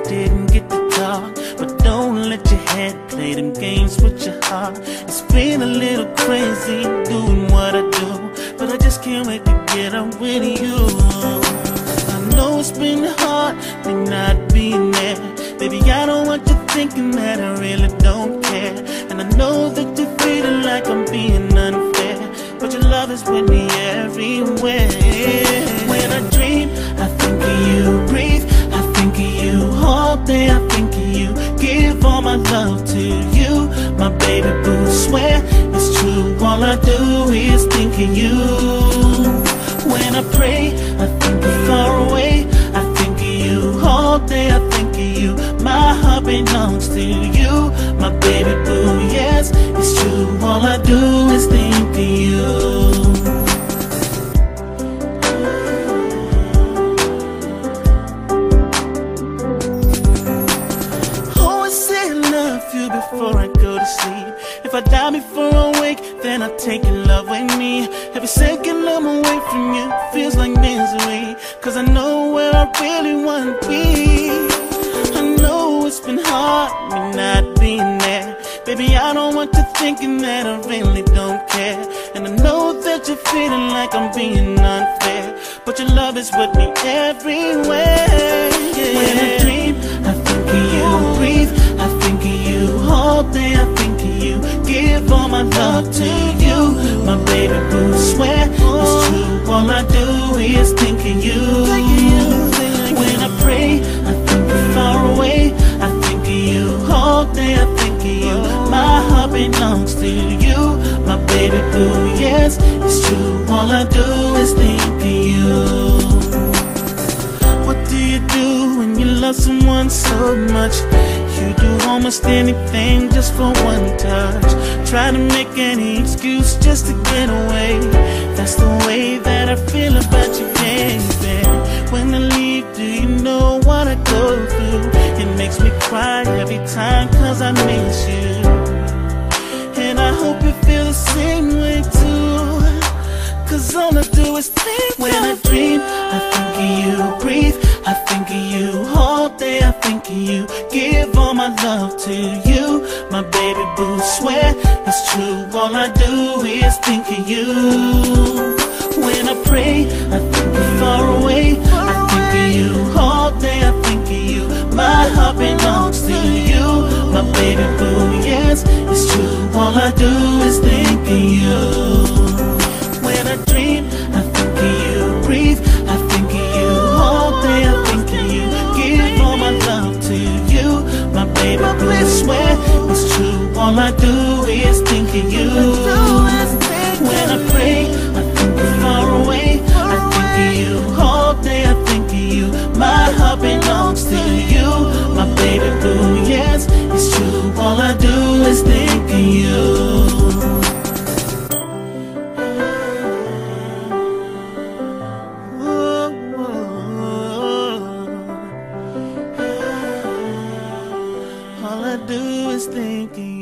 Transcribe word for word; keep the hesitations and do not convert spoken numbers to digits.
didn't get to talk, but don't let your head play them games with your heart. It's been a little crazy doing what I do, but I just can't wait to get up with you. I know it's been hard, me not being there. Baby, I don't want you thinking that I really don't care. And I know that you're feeling like I'm being unfair, but your love is with me everywhere. When I dream, I think of you. Breathe, I think of you. All day I think of you. Give all my love to you, my baby boo. Swear it's true, all I do is think of you. When I pray, I think of far away. I think of you. All day I think of you. My heart belongs to you, my baby boo. Yes, it's true, all I do is think of you. Before I go to sleep, if I die before I wake, then I take your love with me. Every second I'm away from you feels like misery, cause I know where I really want to be. I know it's been hard, me not being there. Baby, I don't want you thinking that I really don't care. And I know that you're feeling like I'm being unfair, but your love is with me everywhere. Yeah. When I dream, I think of you. Breathe, I think of you. All day I think of you. Give all my love to you, my baby boo. Swear it's true, all I do is think of you. When I pray, I think of far away. I think of you. All day I think of you. My heart belongs to you, my baby boo. Yes, it's true, all I do is think of you. What do you do when you love someone so much? You do almost anything just for one touch. Try to make any excuse just to get away. That's the way that I feel about you, baby. When I leave, do you know what I go through? It makes me cry every time cause I miss you. And I hope you feel the same way too, cause all I do is think. When I dream, I think of you. Breathe, I think of you. All day I think of you. Give all my love to you, my baby boo. Swear it's true, all I do is think of you. When I pray, I think of far away. I think of you. All day I think of you. My heart belongs to you, my baby boo. Yes, it's true, all I do is think of you. When I dream, I think of you. Breathe, I think of you. All day I think of you. Give all my love to you, my baby boo. Swear it's true, all I do is think of you. When I pray, I think of far away. I think of you. All day I think of you. My heart belongs to you, my baby boo. Yes, it's true, all I do is think of you. All I do is think of you.